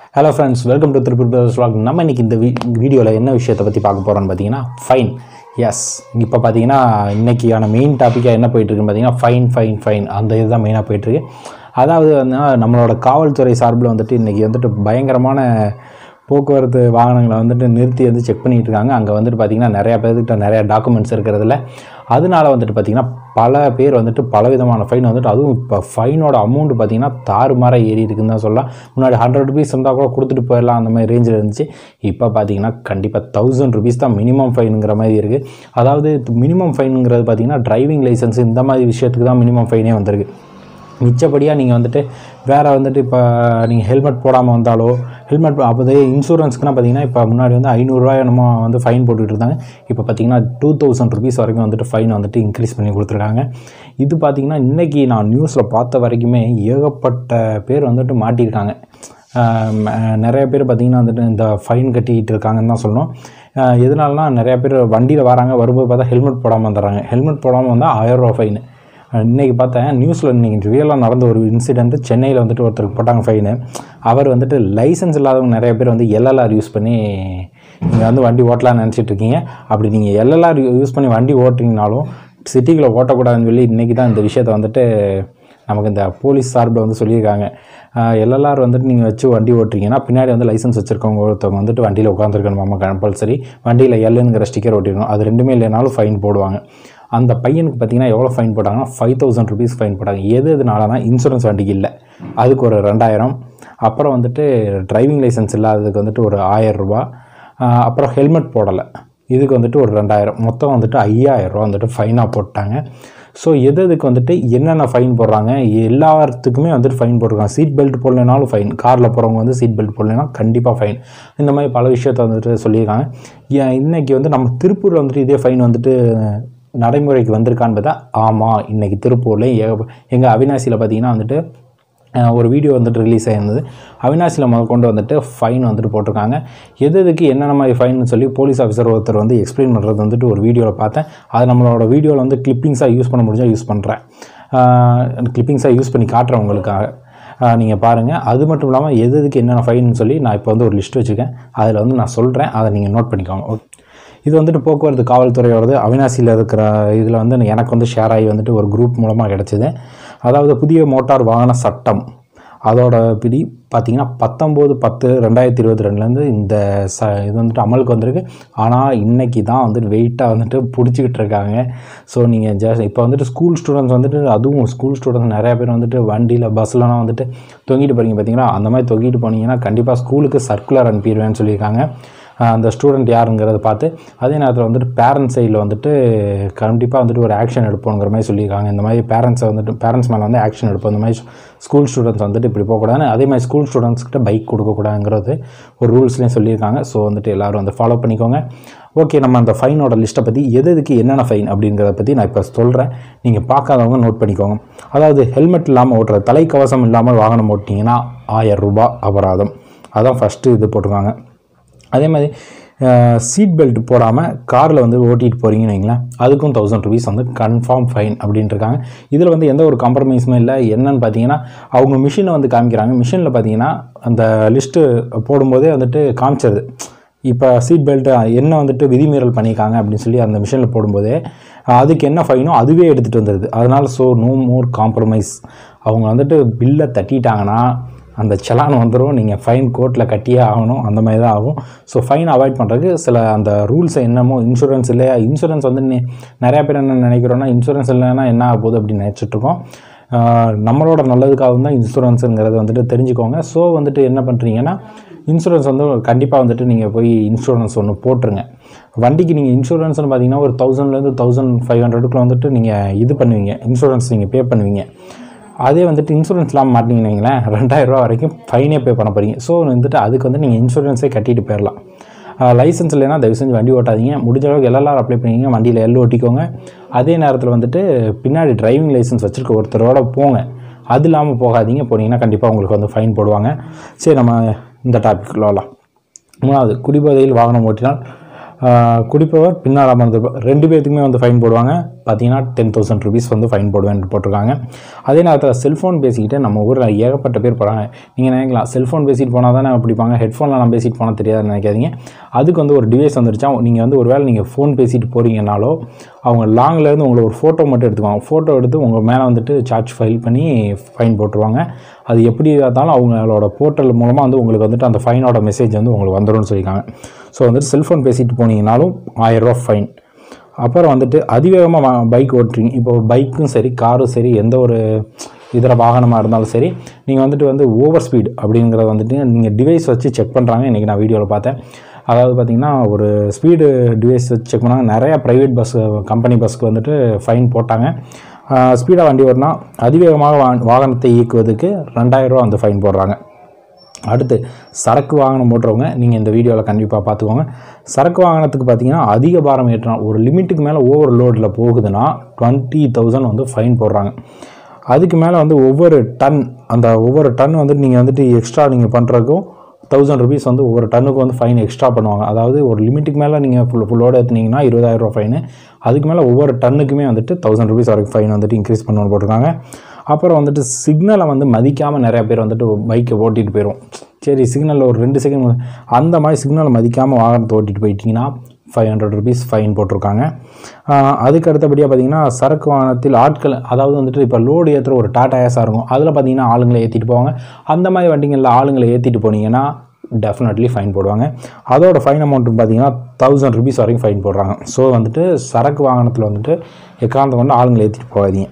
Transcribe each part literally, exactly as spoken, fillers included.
Hello friends, welcome to Tripur Brothers Vlog. நம்ம இன்னைக்கு இந்த வீடியோல என்ன விஷயத்தை பத்தி பார்க்க போறோம்னு பாத்தீங்கன்னா ஃபைன். எஸ், இப்போ பாத்தீங்கன்னா இன்னைக்கான மெயின் டாபிக்கா என்ன போயிட்டு இருக்குன்னு பாத்தீங்கன்னா ஃபைன் ஃபைன் ஃபைன் அந்த இதுதான் மெயினா போயிட்டு இருக்கு. அதாவது நம்மளோட காவல்துறை சார்பில் வந்துட்டு இன்னைக்கு வந்துட்டு பயங்கரமான போக்குவரத்து வாகனங்களை வந்துட்டு நிறுத்தி வந்து செக் பண்ணிட்டு இருக்காங்க. அங்கே வந்துட்டு பார்த்திங்கன்னா நிறையா பேர்கிட்ட நிறையா டாக்குமெண்ட்ஸ் இருக்கிறதுல அதனால வந்துட்டு பார்த்திங்கன்னா பல பேர் வந்துட்டு பலவிதமான ஃபைன் வந்துட்டு, அதுவும் இப்போ ஃபைனோட அமௌண்ட் பார்த்திங்கன்னா தாறுமாற ஏறி இருக்குன்னு தான் சொல்லலாம். முன்னாடி ஹண்ட்ரட் ருபீஸ் இருந்தால் கூட கொடுத்துட்டு போயிடலாம் அந்த மாதிரி ரேஞ்சில் இருந்துச்சு. இப்போ பார்த்திங்கன்னா கண்டிப்பாக தௌசண்ட் ருபீஸ் தான் மினிமம் ஃபைனுங்கிற மாதிரி இருக்குது. அதாவது மினிமம் ஃபைனுங்கிறது பார்த்திங்கன்னா டிரைவிங் லைசன்ஸ் இந்த மாதிரி விஷயத்துக்கு தான் மினிமம் ஃபைனே வந்திருக்கு. மிச்சப்படியாக நீங்கள் வந்துட்டு வேறு வந்துட்டு இப்போ நீங்கள் ஹெல்மெட் போடாமல் வந்தாலோ ஹெல்மெட் அப்போதே இன்சூரன்ஸ்க்குனா பார்த்தீங்கன்னா இப்போ முன்னாடி வந்து ஐநூறுரூவாய் நம்ம வந்து ஃபைன் போட்டுக்கிட்டு இருந்தாங்க. இப்போ பார்த்தீங்கன்னா டூ தௌசண்ட் ருபீஸ் வரைக்கும் வந்துட்டு ஃபைன் வந்துட்டு இன்க்ரீஸ் பண்ணி கொடுத்துருக்காங்க. இது பார்த்திங்கன்னா இன்றைக்கி நான் நியூஸில் பார்த்த வரைக்குமே ஏகப்பட்ட பேர் வந்துட்டு மாட்டியிருக்காங்க. நிறைய பேர் பார்த்திங்கன்னா வந்துட்டு இந்த ஃபைன் கட்டிக்கிட்டு இருக்காங்கன்னு தான் சொல்லணும். எதனாலனா நிறையா பேர் வண்டியில் வராங்க, வரும்போது பார்த்தா ஹெல்மெட் போடாமல் வந்துடுறாங்க. ஹெல்மெட் போடாமல் வந்தால் ஆயிரரூவா ஃபைனு. இன்றைக்கி பார்த்தேன் நியூஸில் இன்றைக்கி ரியலாக நடந்த ஒரு இன்சிடென்ட்டு. சென்னையில் வந்துட்டு ஒருத்தருக்கு போட்டாங்க ஃபைனு. அவர் வந்துட்டு லைசன்ஸ் இல்லாதவங்க நிறைய பேர் வந்து எல்எல்ஆர் யூஸ் பண்ணி நீங்கள் வந்து வண்டி ஓட்டலான்னு நினச்சிட்டு இருக்கீங்க. அப்படி நீங்கள் எல்எல்ஆர் யூஸ் பண்ணி வண்டி ஓட்டுறீங்கனாலும் சிட்டிக்குள்ளே ஓட்டக்கூடாதுன்னு சொல்லி இன்றைக்கி தான் இந்த விஷயத்தை வந்துட்டு நமக்கு இந்த போலீஸ் சார்பில் வந்து சொல்லியிருக்காங்க. எல்எல்ஆர் வந்துட்டு நீங்கள் வச்சு வண்டி ஓட்டுறீங்கன்னா பின்னாடி வந்து லைசன்ஸ் வச்சுருக்கவங்க ஒருத்தவங்க வந்துட்டு வண்டியில் உட்காந்துருக்கணுமாமா கம்பல்சரி. வண்டியில் எல்லுங்கிற ஸ்டிக்கர் ஓட்டிருக்கணும். அது ரெண்டுமே இல்லைனாலும் ஃபைன் போடுவாங்க. அந்த பையனுக்கு பார்த்திங்கன்னா எவ்வளோ ஃபைன் போட்டாங்கன்னா ஃபைவ் தௌசண்ட் ருபீஸ் ஃபைன் போட்டாங்க. எது எதுனாலனா இன்சூரன்ஸ் வண்டிக்கு இல்லை, அதுக்கு ஒரு ரெண்டாயிரம், அப்புறம் வந்துட்டு டிரைவிங் லைசன்ஸ் இல்லாததுக்கு வந்துட்டு ஒரு ஆயிரரூபா, அப்புறம் ஹெல்மெட் போடலை இதுக்கு வந்துட்டு ஒரு ரெண்டாயிரம், மொத்தம் வந்துட்டு ஐயாயிரரூவா வந்துட்டு ஃபைனாக போட்டாங்க. ஸோ எது இதுக்கு வந்துட்டு என்னென்ன ஃபைன் போடுறாங்க, எல்லாத்துக்குமே வந்துட்டு ஃபைன் போட்டிருக்காங்க. சீட் பெல்ட் போடலைனாலும் ஃபைன், காரில் போகிறவங்க வந்து சீட் பெல்ட் போடலைன்னா கண்டிப்பாக ஃபைன். இந்த மாதிரி பல விஷயத்தை வந்துட்டு சொல்லியிருக்காங்க. இன்றைக்கி வந்து நம்ம திருப்பூரில் வந்துட்டு இதே ஃபைன் வந்துட்டு நடைமுறைக்கு வந்திருக்கான்னு பார்த்தா ஆமாம், இன்றைக்கி திருப்பூரில் ஏக எங்கள் அவினாசியில் பார்த்திங்கன்னா வந்துட்டு ஒரு வீடியோ வந்துட்டு ரிலீஸ் ஆகிருந்தது. அவினாசியில் முதல் கொண்டு வந்துட்டு ஃபைன் வந்துட்டு போட்டிருக்காங்க. எது எதுக்கு என்னென்ன மாதிரி ஃபைன்னு சொல்லி போலீஸ் ஆஃபீஸர் ஒருத்தர் வந்து எக்ஸ்பிளைன் பண்ணுறது வந்துட்டு ஒரு வீடியோவில் பார்த்தேன். அது நம்மளோட வீடியோவில் வந்து கிளிப்பிங்ஸாக யூஸ் பண்ண முடிஞ்சால் யூஸ் பண்ணுறேன், கிளிப்பிங்ஸாக யூஸ் பண்ணி காட்டுறவங்களுக்காக நீங்கள் பாருங்கள். அது மட்டும் இல்லாமல் எது எதுக்கு என்னென்ன ஃபைன்னு சொல்லி நான் இப்போ வந்து ஒரு லிஸ்ட் வச்சுருக்கேன், அதில் வந்து நான் சொல்கிறேன், அதை நீங்கள் நோட் பண்ணிக்கோங்க. ஓகே, இது வந்துட்டு போக்குவரத்து காவல்துறையோடது அவினாசியில் இருக்கிற இதில் வந்து எனக்கு வந்து ஷேர் ஆகி வந்துட்டு ஒரு குரூப் மூலமாக கிடச்சிது. அதாவது புதிய மோட்டார் வாகன சட்டம் அதோட பிடி பார்த்திங்கன்னா பத்தொம்போது பத்து ரெண்டாயிரத்தி இருபத்தி ரெண்டுலேருந்து இந்த ச இது வந்துட்டு அமலுக்கு வந்திருக்கு. ஆனால் இன்றைக்கி தான் வந்துட்டு வெயிட்டாக வந்துட்டு பிடிச்சிக்கிட்டு இருக்காங்க. ஸோ நீங்கள் ஜஸ்ட் இப்போ வந்துட்டு ஸ்கூல் ஸ்டூடெண்ட்ஸ் வந்துட்டு, அதுவும் ஸ்கூல் ஸ்டூடெண்ட்ஸ் நிறையா பேர் வந்துட்டு வண்டியில் பஸ்லலாம் வந்துட்டு தொங்கிட்டு போகிறீங்க பார்த்தீங்களா, அந்த மாதிரி தொங்கிட்டு போனீங்கன்னா கண்டிப்பாக ஸ்கூலுக்கு சர்க்குலர் அனுப்பிடுவேன்னு சொல்லியிருக்காங்க. அந்த ஸ்டூடெண்ட் யாருங்கிறத பார்த்து அதே நேரத்தில் வந்துட்டு பேரண்ட்ஸ் சைடில் வந்துட்டு கண்டிப்பாக வந்துட்டு ஒரு ஆக்ஷன் எடுப்போங்கிற மாதிரி சொல்லியிருக்காங்க. இந்த மாதிரி பேரண்ட்ஸை வந்துட்டு பேரண்ட்ஸ் மேலே வந்து ஆக்ஷன் எடுப்போம். இந்த மாதிரி ஸ்கூல் ஸ்டூடெண்ட்ஸ் வந்துட்டு இப்படி போகக்கூடாதுன்னு, அதே மாதிரி ஸ்கூல் ஸ்டூடெண்ட்ஸ்கிட்ட பைக் கொடுக்கக்கூடாதுங்கிறது ஒரு ரூல்ஸ்லேயும் சொல்லியிருக்காங்க. ஸோ வந்துட்டு எல்லோரும் வந்து ஃபாலோ பண்ணிக்கோங்க. ஓகே, நம்ம அந்த ஃபைனோட லிஸ்ட்டை பற்றி எது எதுக்கு என்னென்ன ஃபைன் அப்படிங்கிறத பற்றி நான் இப்போ சொல்கிறேன். நீங்கள் பார்க்காதவங்க நோட் பண்ணிக்கோங்க. அதாவது ஹெல்மெட் இல்லாமல் ஓட்டுறது, தலைக்கவசம் இல்லாமல் வாகனம் ஓட்டிங்கன்னா ஆயிரம் ரூபாய் அபராதம். அதான் ஃபஸ்ட்டு இது போட்டிருக்காங்க. அதே மாதிரி சீட் பெல்ட் போடாமல் காரில் வந்து ஓட்டிகிட்டு போகிறீங்கன்னு வைங்களேன், அதுக்கும் தௌசண்ட் ருபீஸ் வந்து கன்ஃபார்ம் ஃபைன் அப்படின்ட்டு இருக்காங்க. இதில் வந்து எந்த ஒரு காம்ப்ரமைஸுமே இல்லை. என்னன்னு பார்த்தீங்கன்னா அவங்க மிஷினை வந்து காமிக்கிறாங்க. மிஷினில் பார்த்தீங்கன்னா அந்த லிஸ்ட்டு போடும்போதே வந்துட்டு காமிச்சிருது இப்போ சீட் பெல்ட்டு என்ன வந்துட்டு விதிமீறல் பண்ணியிருக்காங்க அப்படின்னு சொல்லி அந்த மிஷினில் போடும்போதே அதுக்கு என்ன ஃபைனோ அதுவே எடுத்துகிட்டு வந்துடுது. அதனால் ஸோ நோ மோர் காம்ப்ரமைஸ். அவங்க வந்துட்டு பில்லை தட்டிட்டாங்கன்னா அந்த செலான் வந்துடும், நீங்கள் ஃபைன் கோர்ட்டில் கட்டியே ஆகணும், அந்த மாதிரி தான் ஆகும். ஸோ ஃபைன் அவாய்ட் பண்ணுறதுக்கு சில அந்த ரூல்ஸை என்னமோ இன்சூரன்ஸ் இல்லையா, இன்சூரன்ஸ் வந்து நிறையா பேர் என்ன நினைக்கிறோன்னா இன்சூரன்ஸ் இல்லைன்னா என்ன ஆக போகுது அப்படின்னு நினச்சிட்ருக்கோம். நம்மளோட நல்லதுக்காக தான் இன்சூரன்ஸுங்கிறது வந்துட்டு தெரிஞ்சுக்கோங்க. ஸோ வந்துட்டு என்ன பண்ணுறீங்கன்னா இன்சூரன்ஸ் வந்து கண்டிப்பாக வந்துட்டு நீங்கள் போய் இன்சூரன்ஸ் ஒன்று போட்டுருங்க. வண்டிக்கு நீங்கள் இன்சூரன்ஸ்னு பார்த்தீங்கன்னா ஒரு தௌசண்ட்லேருந்து தௌசண்ட் ஃபைவ் ஹண்ட்ரடுக்குள்ள வந்துட்டு நீங்கள் இது பண்ணுவீங்க, இன்சூரன்ஸ் நீங்கள் பே பண்ணுவீங்க. அதே வந்துட்டு இன்சூரன்ஸ் இல்லாமல் மாட்டிங்கன்னு வைங்களேன், ரெண்டாயிரரூவா வரைக்கும் ஃபைனே பே பண்ண போகிறீங்க. ஸோ வந்துட்டு அதுக்கு வந்து நீங்கள் இன்சூரன்ஸே கட்டிட்டு போயிடலாம். லைசன்ஸ் இல்லைன்னா தயவு செஞ்சு வண்டி ஓட்டாதீங்க. முடிஞ்ச அளவுக்கு எல்எல்ஆர் அப்ளை பண்ணிங்க, வண்டியில் எல் ஓட்டிக்கோங்க. அதே நேரத்தில் வந்துட்டு பின்னாடி டிரைவிங் லைசன்ஸ் வச்சுருக்க ஒருத்தரோட போங்க, அது இல்லாமல் போகாதீங்க. போனீங்கன்னா கண்டிப்பாக உங்களுக்கு வந்து ஃபைன் போடுவாங்க. சரி, நம்ம இந்த டாபிக் வரலாம். மூணாவது, குடிபோதையில் வாகனம் ஓட்டினால் குடிப்பவர் பின்னால் அமர்ந்திருப்பவர் ரெண்டு பேர்த்துக்குமே வந்து ஃபைன் போடுவாங்க. பார்த்தீங்கன்னா டென் தௌசண்ட் ருபீஸ் வந்து ஃபைன் போடுவேன் போட்டிருக்காங்க. அதே நேரத்தில் செல்ஃபோன் பேசிக்கிட்டு நம்ம ஊரில் ஏகப்பட்ட பேர் போகிறாங்க. நீங்கள் நினைக்கலாம் செல்ஃபோன் பேசிட்டு போனால் தானே பிடிப்பாங்க, ஹெட்ஃபோனில் நான் பேசிட்டு போனால் தெரியாதுன்னு நினைக்காதீங்க. அதுக்கு வந்து ஒரு டிவைஸ் வந்துருச்சா, நீங்கள் வந்து ஒரு வேளை நீங்கள் ஃபோன் பேசிட்டு போகிறீங்கனாலோ அவங்க லாங்லேருந்து உங்களை ஒரு ஃபோட்டோ மட்டும் எடுத்துக்குவாங்க. ஃபோட்டோ எடுத்து உங்கள் மேலே வந்துட்டு சார்ஜ் ஃபைல் பண்ணி ஃபைன் போட்டுருவாங்க. அது எப்படி இருந்தாலும் அவங்களோட போர்ட்டல் மூலமாக வந்து உங்களுக்கு வந்துட்டு அந்த ஃபைனோட மெசேஜ் வந்து உங்களுக்கு வந்துடும்னு சொல்லியிருக்காங்க. ஸோ வந்துட்டு செல்ஃபோன் பேசிட்டு போனீங்கனாலும் ஆயிரரூவா ஃபைன். அப்புறம் வந்துட்டு அதிவேகமாக பைக் ஓட்டுறீங்க, இப்போ பைக்கும் சரி காரும் சரி எந்த ஒரு இதர வாகனமாக இருந்தாலும் சரி, நீங்கள் வந்துட்டு வந்து ஓவர் ஸ்பீட் அப்படிங்கிறத வந்துட்டு நீங்கள் டிவைஸ் வச்சு செக் பண்ணுறாங்க. இன்றைக்கி நான் வீடியோவில் பார்த்தேன். அதாவது பார்த்திங்கன்னா ஒரு ஸ்பீடு டிவைஸ் வச்சு செக் பண்ணாங்க. நிறையா ப்ரைவேட் பஸ் கம்பெனி பஸ்ஸுக்கு வந்துட்டு ஃபைன் போட்டாங்க. ஸ்பீடாக வண்டி ஓட்டினா அதிவேகமாக வா வாகனத்தை இயக்குவதுக்கு ரெண்டாயிரரூவா வந்து ஃபைன் போடுறாங்க. அடுத்து சரக்கு வாகனம் ஓட்டுறவங்க நீங்கள் இந்த வீடியோவில் கண்டிப்பாக பார்த்துக்கோங்க. சரக்கு வாகனத்துக்கு பார்த்தீங்கன்னா அதிக பாரம் ஏற்றினா ஒரு லிமிட்டுக்கு மேலே ஓவர் லோடில் போகுதுன்னா டுவெண்ட்டி தௌசண்ட் வந்து ஃபைன் போடுறாங்க. அதுக்கு மேலே வந்து ஒவ்வொரு டன் அந்த ஒவ்வொரு டன் வந்துட்டு நீங்கள் வந்துட்டு எக்ஸ்ட்ரா நீங்கள் பண்ணுறதுக்கும் தௌசண்ட் ருபீஸ் வந்து ஒவ்வொரு டன்னுக்கு வந்து ஃபைன் எக்ஸ்ட்ரா பண்ணுவாங்க. அதாவது ஒரு லிமிட்டுக்கு மேலே நீங்கள் ஃபுல் ஃபுல்லோடு ஏற்றுனீங்கன்னா இருபதாயிரரூவா ஃபைனு. அதுக்கு மேலே ஒவ்வொரு டன்னுக்குமே வந்துட்டு தௌசண்ட் ருபீஸ் வரைக்கும் ஃபைன் வந்துட்டு இன்க்ரீஸ் பண்ணுவோன்னு போட்டிருக்காங்க. அப்புறம் வந்துட்டு சிக்னலை வந்து மதிக்காமல் நிறையா பேர் வந்துட்டு பைக்கை ஓட்டிகிட்டு போயிடும். சரி சிக்னலில் ஒரு ரெண்டு செகண்ட் அந்த மாதிரி சிக்னலை மதிக்காமல் வாகனத்தை ஓட்டிகிட்டு போயிட்டீங்கன்னா ஃபைவ் ஹண்ட்ரட் ருபீஸ் ஃபைன் போட்டிருக்காங்க. அதுக்கு அடுத்தபடியாக பார்த்திங்கன்னா சரக்கு வாகனத்தில் ஆட்கள், அதாவது வந்துட்டு இப்போ லோடு ஏற்றுற ஒரு டாடா ஏஸாக இருக்கும், அதில் பார்த்திங்கன்னா ஆளுங்களை ஏற்றிட்டு போவாங்க. அந்த மாதிரி வண்டிகளில் ஆளுங்களை ஏற்றிட்டு போனீங்கன்னா டெஃபினெட்லி ஃபைன் போடுவாங்க. அதோட ஃபைன் அமௌண்ட்டு பார்த்திங்கன்னா தௌசண்ட் ருபீஸ் வரைக்கும் ஃபைன் போடுறாங்க. ஸோ வந்துட்டு சரக்கு வாகனத்தில் வந்துட்டு எக்காரணத்தை கொண்டு ஆளுங்களை ஏற்றிட்டு போகாதீங்க.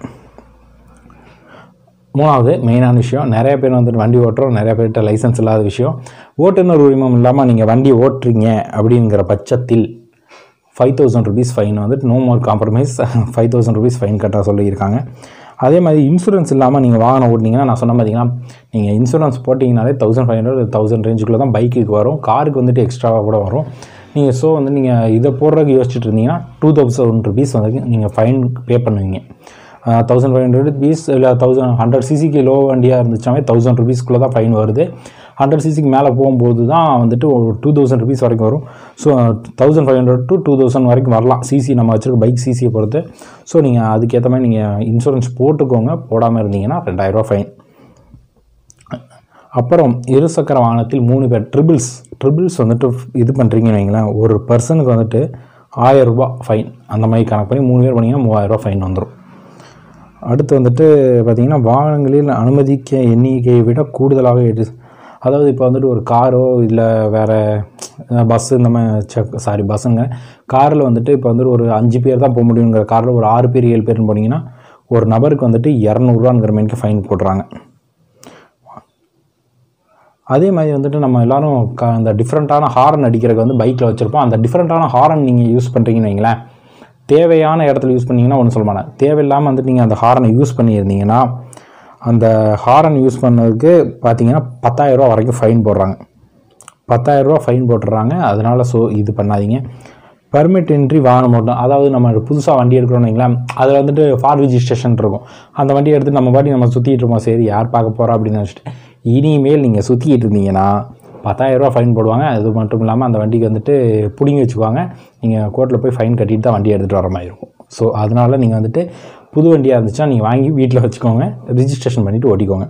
மூணாவது மெயினான விஷயம், நிறைய பேர் வந்துட்டு வண்டி ஓட்டுறோம், நிறைய பேர்கிட்ட லைசன்ஸ் இல்லாத விஷயம், ஓட்டுநர் உரிமம் இல்லாமல் நீங்கள் வண்டி ஓட்டுறீங்க அப்படிங்கிற பட்சத்தில் ஃபைவ் தௌசண்ட் ருபீஸ் ஃபைன் வந்துட்டு no more compromise five thousand rupees fine கட்ட சொல்லியிருக்காங்க. அதே மாதிரி இன்சூரன்ஸ் இல்லாமல் நீங்கள் வாகனம் ஓட்டினீங்கன்னா நான் சொன்ன பார்த்தீங்கன்னா நீங்கள் இன்சூரன்ஸ் போட்டிங்கனாலே தௌசண்ட் ஃபைவ் ஹண்ட்ரட் தௌசண்ட் ரேஞ்சுக்குள்ளே தான் பைக்குக்கு வரும், காருக்கு வந்துட்டு எக்ஸ்ட்ராவாக கூட வரும். நீங்கள் ஸோ வந்து நீங்கள் இதை போடுறதுக்கு யோசிச்சுட்டு இருந்தீங்கன்னா டூ தௌசண்ட் ருபீஸ் வந்து நீங்கள் ஃபைன் பே பண்ணுவீங்க. தௌசண்ட் ஃபைவ் ஹண்ட்ரட் ருபீஸ் இல்லை தௌசண்ட் ஹண்ட்ரட் சிசிக்கு லோ வண்டியாக இருந்துச்சாவே தௌசண்ட் ருபீஸ்க்குள்ளே தான் ஃபைன் வருது. ஹண்ட்ரட் சிசிக்கு மேலே போகும்போது தான் வந்துட்டு ஒரு டூ தௌசண்ட் ருபீஸ் வரைக்கும் வரும். So thousand five hundred to two thousand வரைக்கும் வரலாம் சிசி நம்ம வச்சுருக்க பைக் சிசியை பொறுத்து. ஸோ நீங்கள் அதுக்கேற்ற மாதிரி நீங்கள் இன்சூரன்ஸ் போட்டுக்கோங்க. போடாமல் இருந்தீங்கன்னா ரெண்டாயிரரூவா ஃபைன். அப்புறம் இருசக்கர வாகனத்தில் மூணு பேர் ட்ரிபிள்ஸ் ட்ரிபிள்ஸ் வந்துட்டு இது பண்ணுறீங்கன்னு வைங்களேன், ஒரு பர்சனுக்கு வந்துட்டு ஆயிரரூபா ஃபைன் அந்த மாதிரி கணக்கு பண்ணி மூணு பேர் பண்ணிங்கன்னா மூவாயிரரூவா ஃபைன் வந்துடும். அடுத்து வந்துட்டு பார்த்திங்கன்னா வாகனங்களில் அனுமதிக்க எண்ணிக்கையை விட கூடுதலாக எடு அதாவது இப்போ வந்துட்டு ஒரு காரோ இல்லை வேறு பஸ்ஸு இந்த மாதிரி செக் சாரி பஸ்ஸுங்க காரில் வந்துட்டு இப்போ வந்துட்டு ஒரு அஞ்சு பேர் தான் போக முடியுங்கிற காரில் ஒரு ஆறு பேர் ஏழு பேர்னு போனீங்கன்னா ஒரு நபருக்கு வந்துட்டு இரநூறுவாங்கிற மாதிரிக்கு ஃபைன் போடுறாங்க. அதே மாதிரி வந்துட்டு நம்ம எல்லோரும் க அந்த டிஃப்ரெண்ட்டான ஹாரன் அடிக்கிறதுக்கு வந்து பைக்கில் வச்சுருப்போம். அந்த டிஃப்ரெண்ட்டான ஹாரன் நீங்கள் யூஸ் பண்ணுறீங்கன்னு வைங்களேன், தேவையான இடத்துல யூஸ் பண்ணிங்கன்னா ஒன்றும் சொல்ல மாட்டேன், தேவையில்லாமல் வந்துட்டு நீங்கள் அந்த ஹாரனை யூஸ் பண்ணியிருந்தீங்கன்னா அந்த ஹாரன் யூஸ் பண்ணதுக்கு பார்த்தீங்கன்னா பத்தாயிரரூவா வரைக்கும் ஃபைன் போடுறாங்க. பத்தாயிரரூவா ஃபைன் போட்டுடுறாங்க. அதனால் ஸோ இது பண்ணாதீங்க. பர்மிட் இன்றி வாகனம் ஓட்டணும், அதாவது நம்ம புதுசாக வண்டி எடுக்கிறோன்னு வைங்களேன், அதில் வந்துட்டு ஃபார் ரிஜிஸ்ட்ரேஷன் இருக்கும். அந்த வண்டியை எடுத்து நம்ம பாட்டி நம்ம சுற்றிட்டு இருப்போம், சரி யார் பார்க்க போகிறோம் அப்படின்னு நினச்சிட்டு இனிமேல் நீங்கள் சுற்றிக்கிட்டு இருந்தீங்கன்னா பத்தாயிரரூவா ஃபைன் போடுவாங்க. அது மட்டும் இல்லாமல் அந்த வண்டிக்கு வந்துட்டு பிடிங்கி வச்சுக்குவாங்க. நீங்கள் கோர்ட்டில் போய் ஃபைன் கட்டிட்டு தான் வண்டி எடுத்துகிட்டு வர மாதிரி இருக்கும். ஸோ அதனால் நீங்கள் வந்துட்டு புது வண்டியாக இருந்துச்சுன்னா நீங்கள் வாங்கி வீட்டில் வச்சுக்கோங்க, ரிஜிஸ்ட்ரேஷன் பண்ணிவிட்டு ஓட்டிக்கோங்க.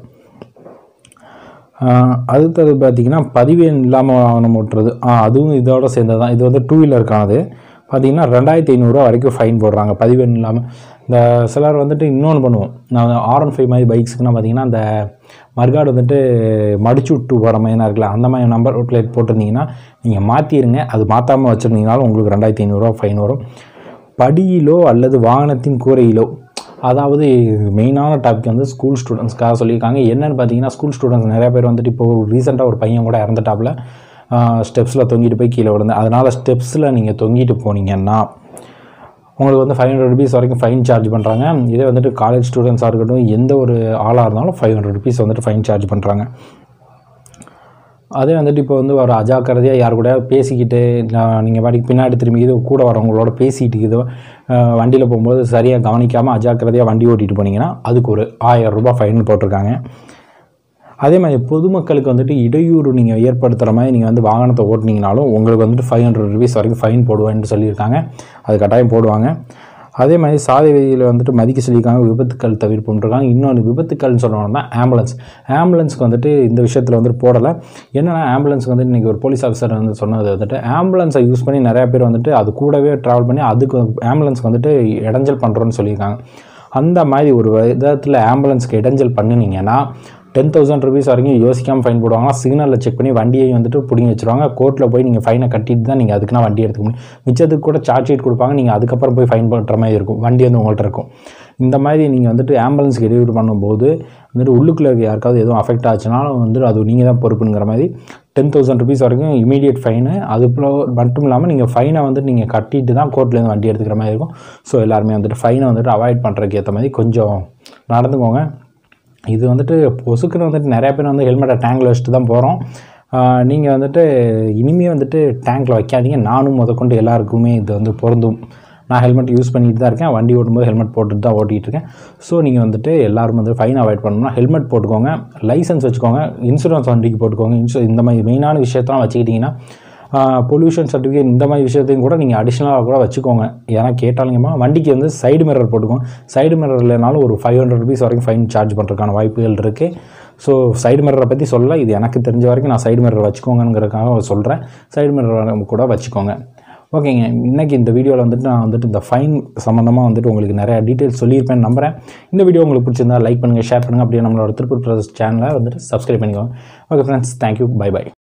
அடுத்தது பார்த்திங்கன்னா பதிவெண் இல்லாமல் வாகனம் ஓட்டுறது, அதுவும் இதோட சேர்ந்தது தான். இது வந்து டூ வீலருக்கானது. பார்த்திங்கன்னா ரெண்டாயிரத்தி ஐநூறுரூவா வரைக்கும் ஃபைன் போடுறாங்க பதிவெண் இல்லாமல். இந்த சிலர் வந்துட்டு இன்னொன்று பண்ணுவோம், நான் ஆர் ஒன் ஃபைவ் மாதிரி பைக்ஸுக்குன்னா பார்த்திங்கன்னா அந்த மறுகாடு வந்துட்டு மடிச்சு விட்டு போகிற மாதிரினா இருக்குல்ல, அந்த மாதிரி நம்பர் பிளேட் போட்டிருந்தீங்கன்னா நீங்கள் மாற்றிடுங்க. அது மாற்றாமல் வச்சுருந்தீங்கனாலும் உங்களுக்கு ரெண்டாயிரத்தி ஐநூறுரூவா ஃபைன் வரும். படியிலோ அல்லது வாகனத்தின் கூரையிலோ, அதாவது மெயினான டாபிக் வந்து ஸ்கூல் ஸ்டூடெண்ட்ஸ்க்காக சொல்லியிருக்காங்க. என்னென்னு பார்த்தீங்கன்னா ஸ்கூல் ஸ்டூடெண்ட்ஸ் நிறையா பேர் வந்துட்டு இப்போ ஒரு ரீசெண்டாக ஒரு பையன் கூட இறந்துட்டாப்புல, ஸ்டெப்ஸில் தொங்கிட்டு போய் கீழே விழுந்து. அதனால் ஸ்டெப்ஸில் நீங்கள் தொங்கிட்டு போனீங்கன்னா உங்களுக்கு வந்து ஃபைவ் ஹண்ட்ரட் ருபீஸ் வரைக்கும் ஃபைன் சார்ஜ் பண்ணுறாங்க. இதே வந்துட்டு காலேஜ் ஸ்டூடெண்ட்ஸாக இருக்கட்டும், எந்த ஒரு ஆளாக இருந்தாலும் ஃபைவ் ஹண்ட்ரட் ருபீஸ் வந்துட்டு ஃபைன் சார்ஜ் பண்ணுறாங்க. அதே வந்துட்டு இப்போ வந்து ஒரு அஜாக்கிரதையாக யார் கூட பேசிக்கிட்டு நீங்கள் பாட்டிக்கு பின்னாடி திரும்பி இது கூட வரவங்களோட பேசிக்கிட்டு இதோ வண்டியில் போகும்போது சரியாக கவனிக்காமல் அஜாக்கிரதையாக வண்டி ஓட்டிகிட்டு போனீங்கன்னா அதுக்கு ஒரு ஆயிரம் ரூபாய் ஃபைன் போட்டிருக்காங்க. அதே மாதிரி பொதுமக்களுக்கு வந்துட்டு இடையூறு நீங்கள் ஏற்படுத்துகிற மாதிரி நீங்கள் வந்து வாகனத்தை ஓட்டினீங்கனாலும் உங்களுக்கு வந்துட்டு ஃபைவ் ஹண்ட்ரட் ருபீஸ் வரைக்கும் ஃபைன் போடுவேன்னு சொல்லியிருக்காங்க. அது கட்டாயம் போடுவாங்க. அதே மாதிரி சாலை விதியில் வந்துட்டு மதிக்க சொல்லியிருக்காங்க. விபத்துக்கள் தவிர்ப்புன்றிருக்காங்க. இன்னொன்று விபத்துக்கள்னு சொல்லணும்னா ஆம்புலன்ஸ் ஆம்புலன்ஸ்க்கு வந்துட்டு இந்த விஷயத்தில் வந்துட்டு போடலை. என்னென்னா ஆம்புலன்ஸ்க்கு வந்துட்டு இன்றைக்கி ஒரு போலீஸ் ஆஃபீஸர் வந்து சொன்னது வந்துட்டு ஆம்புலன்ஸை யூஸ் பண்ணி நிறையா பேர் வந்துட்டு அது கூடவே ட்ராவல் பண்ணி அதுக்கு ஆம்புலன்ஸ்க்கு வந்துட்டு இடைஞ்சல் பண்ணுறோன்னு சொல்லியிருக்காங்க. அந்த மாதிரி ஒரு விதத்தில் ஆம்புலன்ஸ்க்கு இடைஞ்சல் பண்ணினீங்கன்னா டென் தௌசண்ட் ருபீஸ் வரைக்கும் யோசிக்காமல் ஃபைன் போடுவாங்க. சிக்னலில் செக் பண்ணி வண்டியை வந்துட்டு பிடிங்கி வச்சுருவாங்க. கோர்ட்டில் போய் நீங்கள் ஃபைனை கட்டிட்டு தான் நீங்கள் அதுக்குன்னா வண்டி எடுத்துக்க முடியும். மிச்சத்துக்கு கூட சார்ஜ் ஷீட் கொடுப்பாங்க. நீங்கள் அதுக்கப்புறம் போய் ஃபைன் பண்ணுற மாதிரி இருக்கும். வண்டி வந்து உங்கள்கிட்ட இருக்கும். இந்த மாதிரி நீங்கள் வந்துட்டு ஆம்புலன்ஸ்க்கு டெலிவரி பண்ணும்போது வந்துட்டு உள்ளுக்குள்ளே யாருக்காவது எதுவும் அஃபெக்ட் ஆச்சுனாலும் வந்துட்டு அது நீங்கள் தான் பொறுப்புங்கிற மாதிரி டென் தௌசண்ட் ருபீஸ் வரைக்கும் இமீடியட் ஃபைனு. அது மட்டும் இல்லாமல் நீங்கள் ஃபைனை வந்துட்டு நீங்கள் கட்டிட்டு தான் கோர்ட்லேருந்து வண்டி எடுத்துக்கிற மாதிரி இருக்கும். ஸோ எல்லாருமே வந்துட்டு ஃபைனை வந்துட்டு அவாய்ட் பண்ணுறதுக்கு ஏற்ற மாதிரி கொஞ்சம் நடந்துக்கோங்க. இது வந்துட்டு பொசுக்குன்னு வந்துட்டு நிறையா பேர் வந்து ஹெல்மெட்டை டேங்கில் வச்சுட்டு தான் போகிறோம். நீங்கள் வந்துட்டு இனிமேல் வந்துட்டு டேங்கில் வைக்காதீங்க. நானும் முதற்கொண்டு எல்லாருக்குமே இது வந்து பொருந்தும். நான் ஹெல்மெட் யூஸ் பண்ணிட்டு தான் இருக்கேன். வண்டி ஓட்டும்போது ஹெல்மெட் போட்டுட்டு தான் ஓட்டிகிட்டு இருக்கேன். ஸோ நீங்கள் வந்துட்டு எல்லோரும் வந்து ஃபைன் அவாய்ட் பண்ணணும்னா ஹெல்மெட் போட்டுக்கோங்க, லைசன்ஸ் வச்சுக்கோங்க, இன்சூரன்ஸ் வண்டிக்கு போட்டுக்கோங்க. இன்சூ இந்த மாதிரி மெயினான விஷயத்தெல்லாம் வச்சுக்கிட்டிங்கன்னா பொல்யூஷன் சர்டிஃபிகேட் இந்த மாதிரி விஷயத்தையும் கூட நீங்கள் அடிஷ்னலாக கூட வச்சுக்கோங்க. ஏன்னா கேட்டாலுங்கம்மா வண்டிக்கு வந்து சைடு மிரர் போட்டுக்கோங்க. சைடு மிரர் இல்லைனாலும் ஒரு ஃபைவ் ஹண்ட்ரட் ருபீஸ் வரைக்கும் ஃபைன் சார்ஜ் பண்ணுறதுக்கான வாய்ப்புகள் இருக்குது. ஸோ சைடு மிரரை பற்றி சொல்ல இது எனக்கு தெரிஞ்ச வரைக்கும் நான் சைடு மிரர் வச்சுக்கோங்கிறதுக்காக சொல்கிறேன். சைடு மிரர் கூட வச்சுக்கோங்க. ஓகேங்க. இன்றைக்கி இந்த வீடியோவில் வந்துட்டு நான் வந்துட்டு இந்த ஃபைன் சம்மந்தமாக வந்துட்டு உங்களுக்கு நிறையா டீட்டெயில்ஸ் சொல்லியிருப்பேன்னு நம்புகிறேன். இந்த வீடியோ உங்களுக்கு பிடிச்சிருந்தா லைக் பண்ணுங்கள், ஷேர் பண்ணுங்கள். அப்படியே நம்மளோட திருப்பூர் பிரதர்ஸ் சேனலை வந்துட்டு சப்ஸ்கிரைப் பண்ணிக்கோங்க. Okay friends, thank you, bye by.